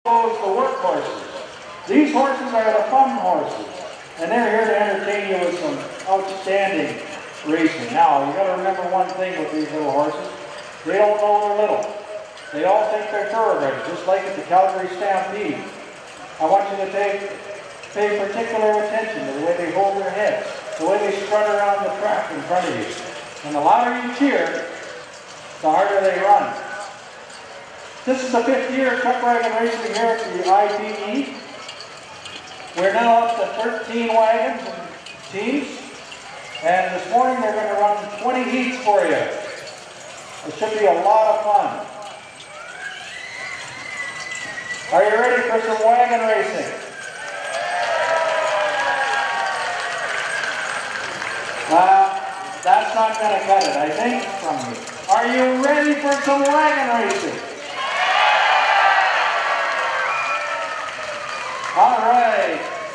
goes the work horses. These horses are the fun horses, and they're here to entertain you with some outstanding racing. Now, you got to remember one thing with these little horses. They don't know they're little. They all think they're thoroughbreds, just like at the Calgary Stampede. I want you to pay particular attention to the way they hold their heads, the way they strut around the track in front of you. And the louder you cheer, the harder they run. This is the 5th year of chuck wagon racing here at the IPE. We're now up to 13 wagons and teams. And this morning they're going to run 20 heats for you. It should be a lot of fun. Are you ready for some wagon racing? That's not going to cut it, I think, from you. Are you ready for some wagon racing? All right.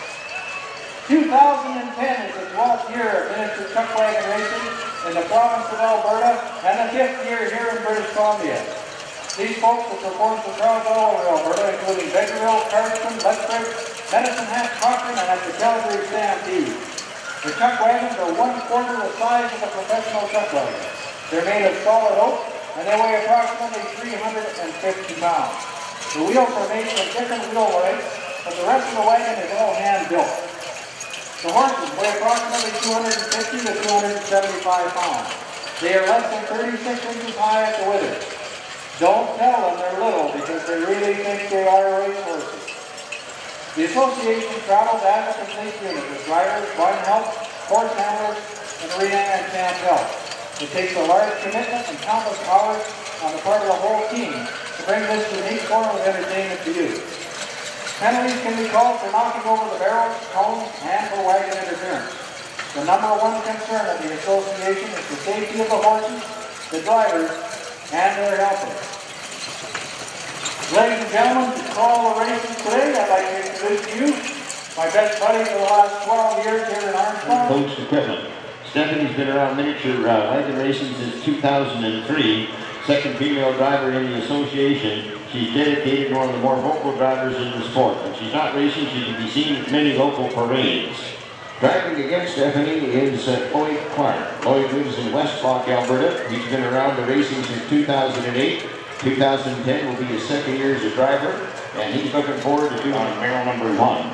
2010 is the 12th year of miniature chuck wagon racing in the province of Alberta and the 5th year here in British Columbia. These folks will perform for crowds all over Alberta, including Bakerville, Cardston, Lethbridge, Medicine Hat, Cochrane, and at the Calgary Stampede. The chuck wagons are 1/4 the size of a professional chuck wagon. They're made of solid oak, and they weigh approximately 350 pounds. The wheels are made from different wheel weights, but the rest of the wagon is all hand-built. The horses weigh approximately 250 to 275 pounds. They are less than 36 inches high at the withers. Don't tell them they're little because they really think they are race horses. The association travels as a complete unit with drivers, barn help, horse handlers, and arena and camp help. It takes a large commitment and countless hours on the part of the whole team to bring this unique form of entertainment to you. Penalties can be called for knocking over the barrels, cones, and for wagon interference. The number one concern of the association is the safety of the horses, the drivers, and their helpers. Ladies and gentlemen, to call the races today, I'd like to introduce to you my best buddy for the last 12 years here in Armstrong. Coach equipment. Stephanie's been around miniature wagon racing since 2003. Second female driver in the association. She's dedicated to one of the more vocal drivers in the sport. When she's not racing, she can be seen at many local parades. Driving against Stephanie is Lloyd Clark. Lloyd lives in West Block, Alberta. He's been around the racing since 2008. 2010 will be his 2nd year as a driver, and he's looking forward to doing barrel number 1.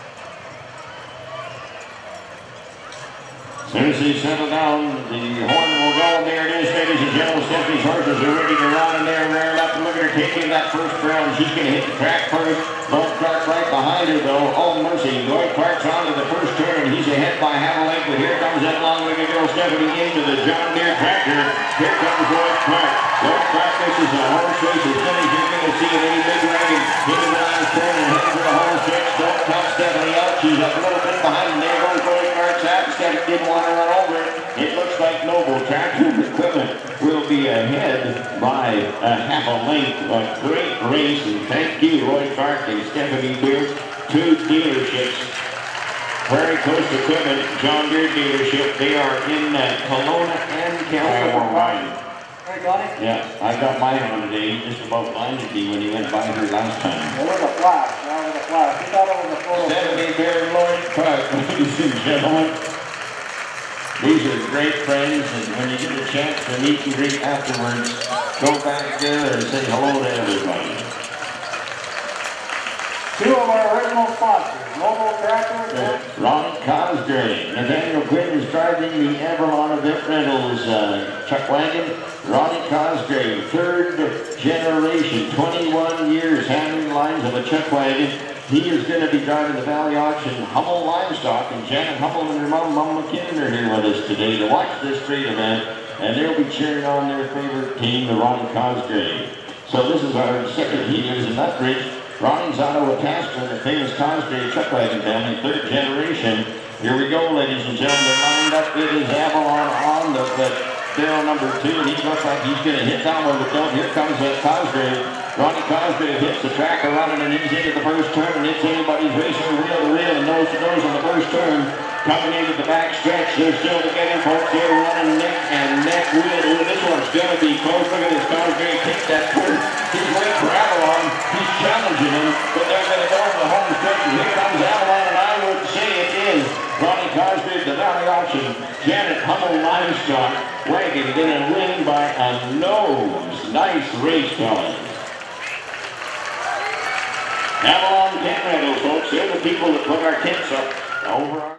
As soon as they settle down, the horn will go, and there it is, ladies and gentlemen. Stephanie's horses are ready to run, and they're rearing up. Look at her taking that first round. She's going to hit the track first. Lloyd Clark right behind her, though. Oh, mercy. Lloyd Clark's on to the first turn. He's ahead by half a length, but here comes that long-legged girl, Stephanie, into the John Deere tractor. Here comes Lloyd Clark. Lloyd Clark, this is a horse race. As soon as you're going to see it, any big wagon into the last turn and heading for the horse race. Don't count Stephanie out. She's up a little bit behind, and there goes Lloyd Clark's out. Stephanie didn't want to run over it. It looks like Noble Tractor Equipment will be ahead by a half a length. A great race, and thank you, Lloyd Clark and Stephanie Beard, 2 dealerships. Prairie Coast Equipment, John Deere dealership. They are in Kelowna and California. Hey, Donnie? Yeah, I got mine on today. He just about blinded me when he went by her last time. There was a flash. There was a flash. He thought it was a photo. Stephanie Beard, Lloyd Clark, ladies and gentlemen. These are great friends, and when you get a chance to meet and greet afterwards, go back there and say hello to everybody. 2 of our original sponsors, Noble Tractor. Ron Cosgrave. Nathaniel Quinn is driving the Avalon Event Rentals chuck wagon. Ronnie Cosgrave, 3rd generation, 21 years handling lines of a chuck wagon. He is going to be driving the Valley Auction Hummel Livestock, and Janet Hummel and her mom, Mum McKinnon, are here with us today to watch this great event, and they'll be cheering on their favorite team, the Ronnie Cosgrave. So this is our 2nd heat. Here's in Lethbridge. Ronnie's out of Wetaskiwin, the famous Cosgrave chuck wagon family, 3rd generation. Here we go, ladies and gentlemen. Lined up, it is Avalon on the barrel number 2, and he looks like he's going to hit down with it. Here comes Cosgrave. Ronnie Cosgrave hits the tracker running, and he's into the first turn, and it's anybody's racing reel to reel and nose to nose on the first turn. Coming into the back stretch, they're still together, folks. They're running neck and neck, wheel to wheel. This one's going to be close. Look at this Cosgrave kick that turn. He's waiting for Avalon. He's challenging him, but they're going to go for the home stretch. And here comes Avalon, and I would say it is Ronnie Cosgrave, the Valley Auction Janet Hummel Livestock Wagon going to win by a nose. Nice race, fellas. Avalon Tent Rentals, folks. They're the people that put our tents up over our